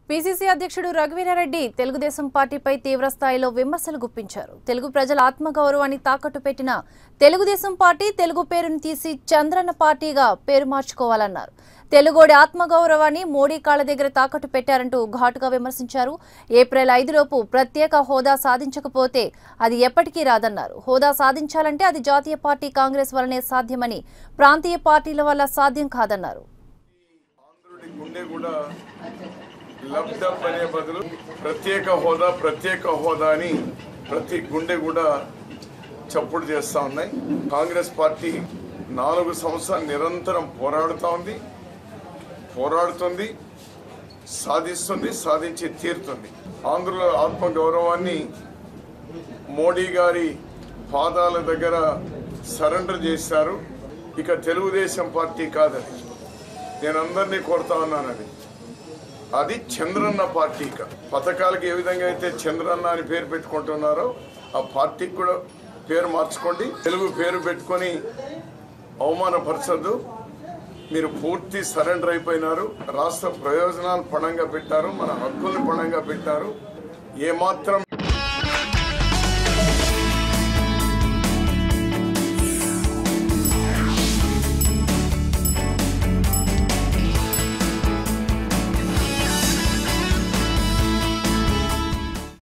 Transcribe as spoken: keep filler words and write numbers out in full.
PCC అధ్యక్షుడు రఘువీర రెడ్డి తెలుగుదేశం పార్టీపై తీవ్ర స్థాయిలో విమర్శలు గుప్పించారు. తెలుగు ప్రజల ఆత్మగౌరవాన్ని తాకట్టు పెట్టిన తెలుగుదేశం పార్టీ తెలుగు పేరును తీసి చంద్రన్న పార్టీగా పేరు మార్చుకోవాలన్నారు. తెలుగోడి ఆత్మగౌరవాన్ని మోడీ కాళ్ళ దగ్గర తాకట్టు పెట్టారంటూ ఘాటుగా విమర్శించారు. ఏప్రిల్ ఐదులోపు ప్రత్యేక హోదా సాధించకపోతే అది ఎప్పటికీ రాదన్నారు. హోదా సాధించాలంటే అది జాతీయ పార్టీ కాంగ్రెస్ వల్లనే సాధ్యమని, ప్రాంతీయ పార్టీల వల్ల సాధ్యం కాదన్నారు. లబ్ధప్ అనే బదులు ప్రత్యేక హోదా ప్రత్యేక హోదా అని ప్రతి గుండె కూడా చప్పుడు చేస్తూ ఉన్నాయి. కాంగ్రెస్ పార్టీ నాలుగు సంవత్సరాలు నిరంతరం పోరాడుతూ ఉంది, పోరాడుతుంది, సాధిస్తుంది, సాధించి తీరుతుంది. ఆంధ్రుల ఆత్మగౌరవాన్ని మోడీ గారి పాదాల దగ్గర సరెండర్ చేశారు. ఇక తెలుగుదేశం పార్టీ కాదని నేను అందరినీ కోరుతా ఉన్నానని, అది చంద్రన్న పార్టీక పథకాలకు ఏ విధంగా అయితే చంద్రన్న అని పేరు పెట్టుకుంటున్నారో ఆ పార్టీకి కూడా పేరు మార్చుకోండి. తెలుగు పేరు పెట్టుకొని అవమానపరచద్దు. మీరు పూర్తి సరెండర్ అయిపోయినారు. రాష్ట్ర ప్రయోజనాలు పణంగా పెట్టారు, మన హక్కుల్ని పణంగా పెట్టారు. ఏమాత్రం